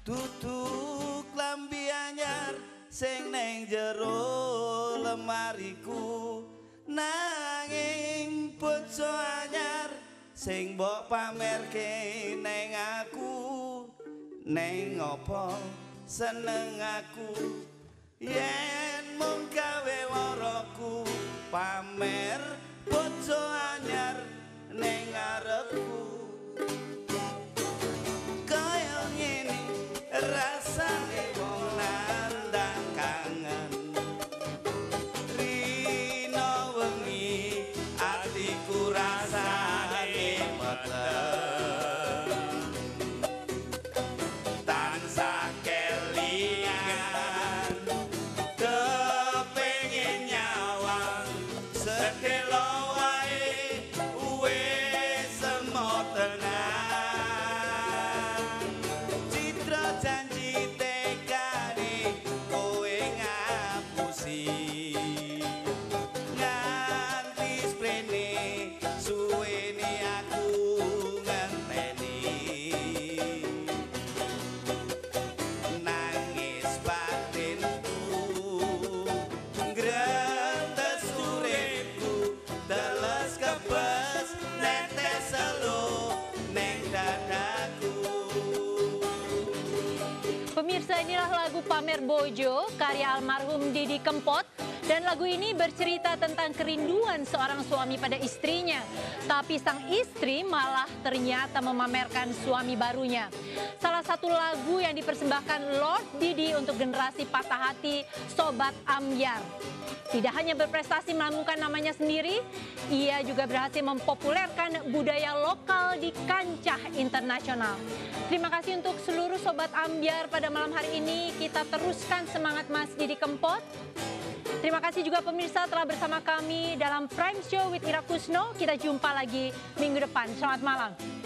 Tutuk klambi anyar sing neng jero lemariku, nanging bojo anyar sing mbok pamerke neng aku. Neng apa seneng aku yen mung gawe loroku pamer bojo anyar neng ngarepku. Kaya ngene rasane wong nandang kangen, rino wengi atiku rasane meteng, tansah kelingan kepengin nyawang sedelo wae wis semot tenang. Citra janji tekane kowe ngapusi, nganti sprene suwene aku ngenteni. Nangis batinku ngretes uripku, teles kebes netes selo neng dadaku. Pemirsa, inilah lagu Pamer Bojo karya almarhum Didi Kempot. Dan lagu ini bercerita tentang kerinduan seorang suami pada istrinya. Tapi sang istri malah ternyata memamerkan suami barunya. Salah satu lagu yang dipersembahkan Lord Didi untuk generasi patah hati Sobat Ambyar. Tidak hanya berprestasi melambungkan namanya sendiri, ia juga berhasil mempopulerkan budaya lokal di kancah internasional. Terima kasih untuk seluruh Sobat Ambyar pada malam hari ini. Kita teruskan semangat Mas Didi Kempot. Terima kasih juga pemirsa telah bersama kami dalam Prime Show with Ira Kusno. Kita jumpa lagi minggu depan. Selamat malam.